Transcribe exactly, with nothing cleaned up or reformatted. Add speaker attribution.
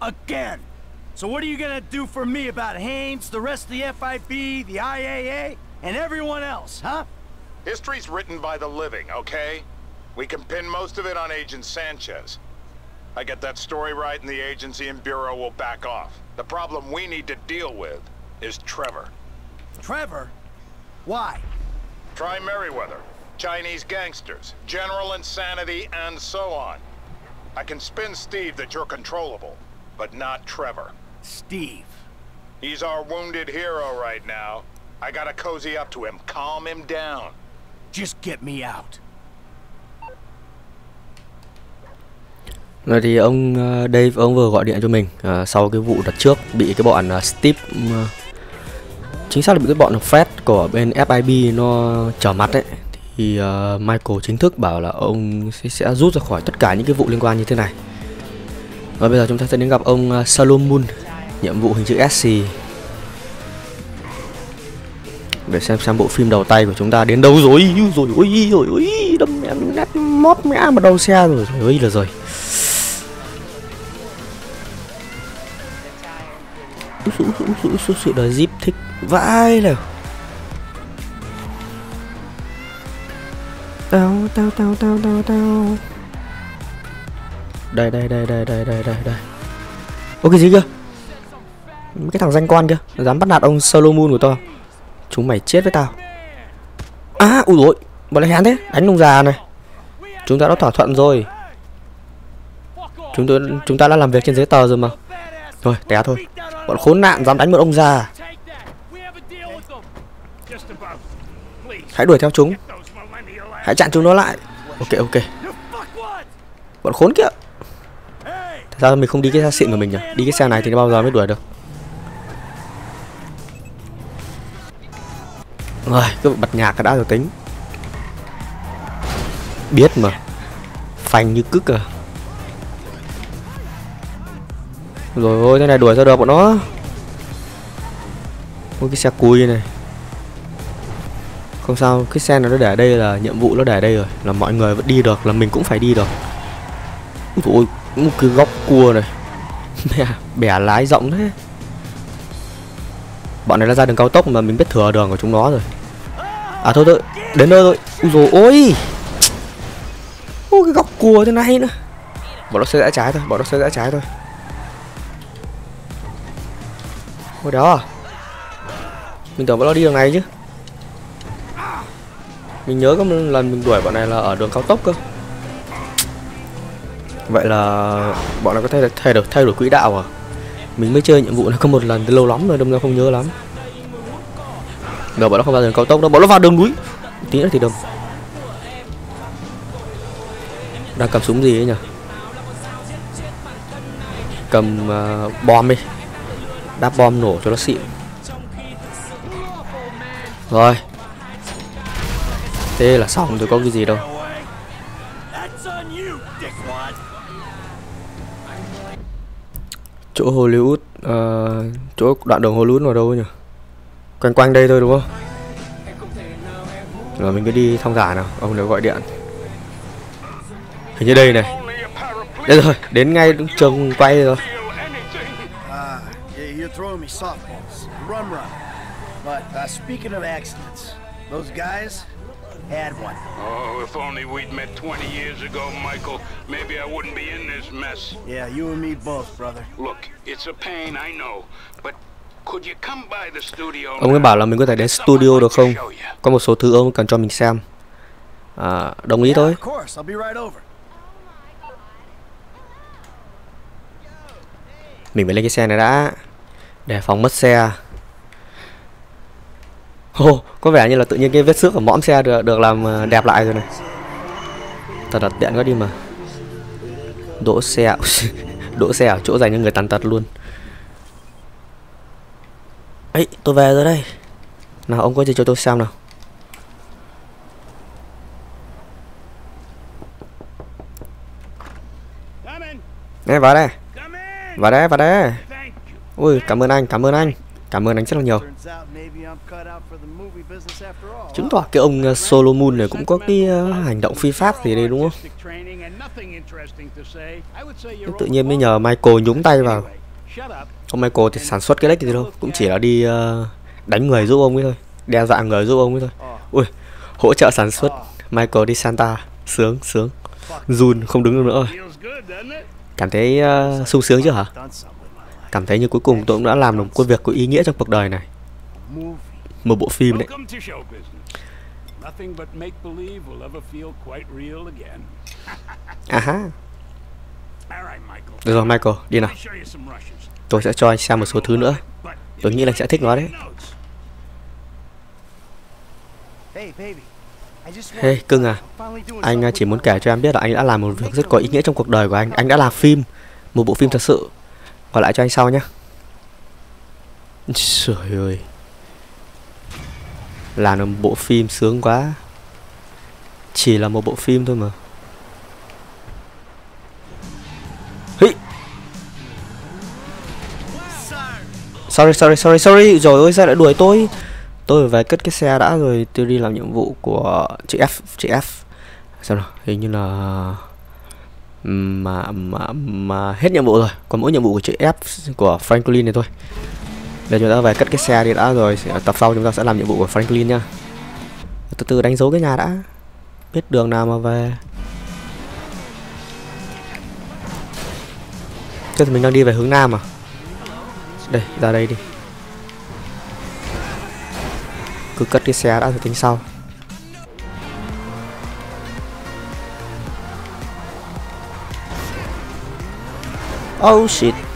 Speaker 1: Again. So what are you gonna do for me about Haines, the rest of the F I B, the I A A, and everyone else, huh?
Speaker 2: History's written by the living, okay? We can pin most of it on Agent Sanchez. I get that story right and the agency and Bureau will back off. The problem we need to deal with is Trevor.
Speaker 1: Trevor? Why?
Speaker 2: Try Merryweather, Chinese gangsters, general insanity, and so on. I can spin Steve that you're controllable, but not Trevor.
Speaker 1: Steve.
Speaker 2: He's our wounded hero right now. I gotta cozy up to him, calm him down.
Speaker 1: Just get me out.
Speaker 3: Rồi thì ông uh, Dave ông vừa gọi điện cho mình uh, sau cái vụ đợt trước bị cái bọn uh, Steve uh, chính xác là bị cái bọn Fred của bên F I B nó trở mặt ấy, thì uh, Michael chính thức bảo là ông sẽ, sẽ rút ra khỏi tất cả những cái vụ liên quan như thế này. Và bây giờ chúng ta sẽ đến gặp ông uh, Solomon, nhiệm vụ hình chữ S để xem xem bộ phim đầu tay của chúng ta đến đâu rồi. Rồi ôi rồi ôi đâm mẹ nát mót mẹ vào đầu xe rồi rồi ôi là rồi. Úi dồi, úi dồi, đời Jeep thích vãi nào. Tao tao tao tao tao tao. Đây đây đây đây đây đây đây đây. Ô cái gì kia? Cái thằng danh quan kia dám bắt nạt ông Solomon của tôi. Chúng mày chết với tao. À ui dồi, bọn này hán thế, đánh ông già này. Chúng ta đã thỏa thuận rồi. Chúng tôi chúng ta đã làm việc trên giấy tờ rồi mà. Thôi té thôi. Bọn khốn nạn dám đánh một ông già. Hãy đuổi theo chúng. Hãy chặn chúng nó lại. Ok ok. Bọn khốn kia. Tại sao mình không đi cái xe xịn của mình nhỉ? Đi cái xe này thì nó bao giờ mới đuổi được. Rồi cứ bật nhạc đã rồi tính. Biết mà. Phanh như cứt à. Rồi ôi thế này đuổi ra được bọn nó. Ôi cái xe cùi này. Không sao, cái xe này nó để ở đây là nhiệm vụ nó để ở đây rồi, là mọi người vẫn đi được, là mình cũng phải đi được. Ôi một cái góc cua này. Mẹ bẻ lái rộng thế. Bọn này đã ra đường cao tốc mà mình biết thừa đường của chúng nó rồi. À thôi thôi, đến nơi rồi. Ui dồi ôi. Ôi cái góc cua thế này nữa. Bọn nó sẽ rẽ trái thôi, bọn nó sẽ rẽ trái thôi. Ôi đó. Mình tưởng bọn nó đi đường này chứ. Mình nhớ có một lần mình đuổi bọn này là ở đường cao tốc cơ. Vậy là bọn nó có thể thay đổi thay đổi quỹ đạo à? Mình mới chơi nhiệm vụ này có một lần lâu lắm rồi, đâm ra không nhớ lắm. Giờ bọn nó không vào đường cao tốc đâu, bọn nó vào đường núi. Tí nữa thì đâm. Đang cầm súng gì ấy nhỉ? Cầm uh, bom đi. Đáp bom nổ cho nó xịn. Rồi. Thế là xong rồi, có cái gì đâu. Chỗ Hollywood, uh, chỗ đoạn đường Hollywood vào đâu nhỉ? Quanh quanh đây thôi đúng không? Rồi mình cứ đi thong thả nào, ông đều gọi điện. Hình như đây này. Đây rồi, đến ngay trường quay rồi.
Speaker 1: Had one.
Speaker 2: Oh, if only we'd met twenty years ago, Michael, maybe I wouldn't be in this mess.
Speaker 1: Yeah, you and me both, brother.
Speaker 2: Look, it's a pain, I know, but could you come by the studio?
Speaker 3: Ông ấy bảo là mình có thể đến studio được không? Có một số thứ ông cần cho mình xem. À, đồng ý thôi. Mình phải lên cái xe này đã, để phòng mất xe. Ồ, oh, có vẻ như là tự nhiên cái vết xước ở mõm xe được, được làm đẹp lại rồi này. Thật là tiện quá đi mà. Đỗ xe Đỗ xe ở chỗ dành cho người tàn tật luôn. Ấy, tôi về rồi đây. Nào ông có gì cho tôi xem nào. Đây vào đây. Vào đây, vào đây. Ui, cảm ơn anh, cảm ơn anh. Cảm ơn anh rất là nhiều.
Speaker 1: Turns out maybe I'm cut out for the movie business after all.
Speaker 3: Chứng tỏ cái ông uh, Solomon này cũng có cái uh, hành động phi pháp gì đây đúng không? Tự nhiên mới nhờ Michael nhúng tay vào. Ông Michael thì sản xuất cái deck gì đâu, cũng chỉ là đi uh, đánh người giúp ông ấy thôi, đe dọa người giúp ông ấy thôi. Ui, hỗ trợ sản xuất. Michael đi Santa, sướng sướng. Jun không đứng được nữa rồi. Cảm thấy uh, sung sướng chứ hả? Cảm thấy như cuối cùng tôi cũng đã làm được một việc có ý nghĩa trong cuộc đời này. Một bộ phim đấy. À ha. Được rồi Michael, đi nào. Tôi sẽ cho anh xem một số thứ nữa. Tôi nghĩ là anh sẽ thích nó đấy. Hey cưng à, anh chỉ muốn kể cho em biết là anh đã làm một việc rất có ý nghĩa trong cuộc đời của anh. Anh đã làm phim, một bộ phim thật sự. Gọi lại cho anh sau nhé. Trời ơi, làm được một bộ phim sướng quá. Chỉ là một bộ phim thôi mà. Hey. Sorry sorry sorry sorry. Rồi ôi sao lại đuổi tôi. Tôi phải cất cái xe đã rồi tôi đi làm nhiệm vụ của chị F. Chị F sao nào, hình như là mà mà mà hết nhiệm vụ rồi, còn mỗi nhiệm vụ của chị F của Franklin này thôi. Để chúng ta về cất cái xe đi đã, rồi tập sau chúng ta sẽ làm nhiệm vụ của Franklin nha. Từ từ đánh dấu cái nhà đã, biết đường nào mà về. Thế thì mình đang đi về hướng nam à? Đây, ra đây đi. Cứ cất cái xe đã rồi tính sau. Oh shit.